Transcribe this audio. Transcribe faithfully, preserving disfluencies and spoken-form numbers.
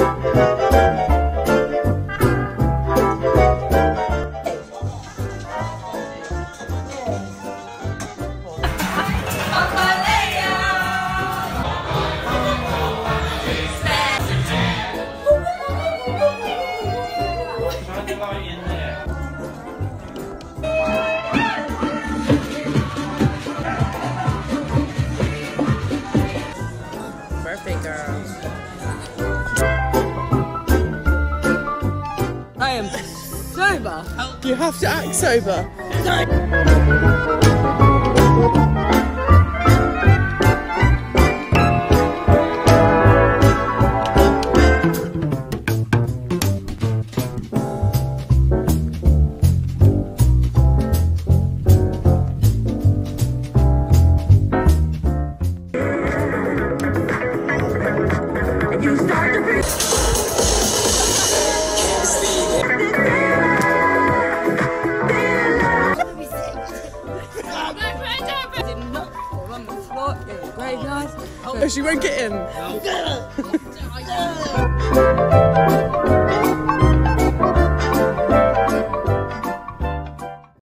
Birthday girl. I am sober. You have to act sober. Very nice. Oh, she won't get in. No.